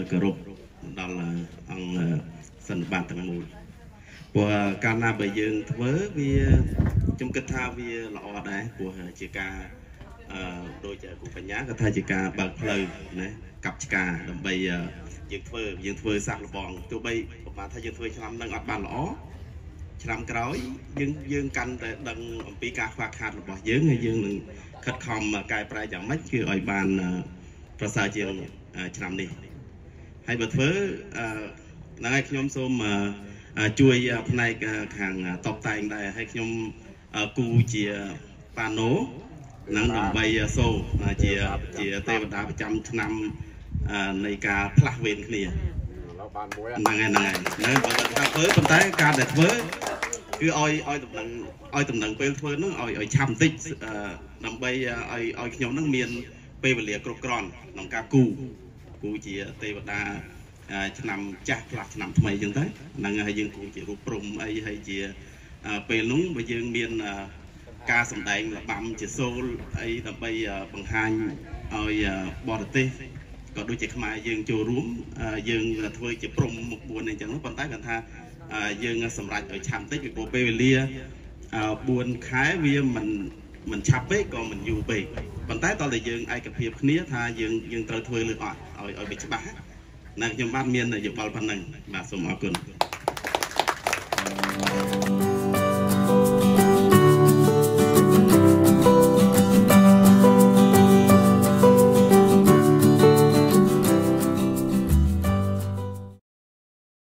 គោរពដល់អង្គសន្និបាតទាំងមូលព្រោះកាលណាបើយើងធ្វើវាខ្ញុំគិតថាវាល្អដែរព្រោះជាការដូចគូបញ្ញាក៏ថាជាការបើកផ្លូវណាកាប់ឆ្កាដើម្បីយើងធ្វើសាក់លបងទោះបីប្រហែលថាយើងធ្វើឆ្នាំនឹងអត់បានល្អឆ្នាំក្រោយយើងកាន់តែដឹងអំពីការខ្វះខាតរបស់យើងហើយយើងនឹងខិតខំកែប្រែយ៉ាងម៉េចគឺឲ្យបានប្រសើរជាងឆ្នាំនេះហើយបើធ្វើហ្នឹងហើយខ្ញុំសូមជួយផ្នែកខាងតបតែងដែរហើយខ្ញុំគូជាប៉ាណូនឹងដើម្បីសូជាទេវតាប្រចាំឆ្នាំនៃការផ្លាស់វេនគ្នាហ្នឹងហើយធ្វើប៉ុន្តែការដែលធ្វើគឺឲ្យតំណែងពេលធ្វើហ្នឹងឲ្យឆាប់បន្តិចដើម្បីឲ្យខ្ញុំហ្នឹងមានពេលវេលាគ្រប់គ្រាន់ក្នុងការគូជាទេវតាឆ្នាំចាស់ផ្លាស់ឆ្នាំថ្មីអញ្ចឹងទៅហ្នឹងហើយយើងគូជារូបព្រំអីហើយជាពេលនោះបើយើងមានការសម្ដែងរបាំជាសូលអីដើម្បីបង្ហាញឲ្យបរទេសក៏ដូចជាខ្មែរយើងចូលរួមយើងធ្វើជាព្រំមុខ4អីចឹងប៉ុន្តែគាត់ថាយើងសម្រេចឲ្យឆាប់តិចពីព្រោះពេលវេលា4ខែវាមិនឆាប់ពេកក៏មិនយូរពេកប៉ុន្តែតើតែយើងឯកភាពគ្នាថាយើងត្រូវធ្វើលើអត់ឲ្យវាច្បាស់ណាខ្ញុំបាទមានយោបល់ប៉ុណ្ណឹងបាទសូមអរគុណ